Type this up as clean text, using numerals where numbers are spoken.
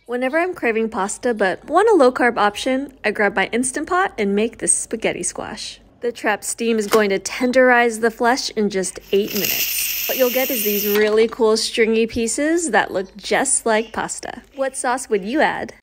Whenever I'm craving pasta but want a low-carb option, I grab my Instant Pot and make this spaghetti squash. The trapped steam is going to tenderize the flesh in just 8 minutes. What you'll get is these really cool stringy pieces that look just like pasta. What sauce would you add?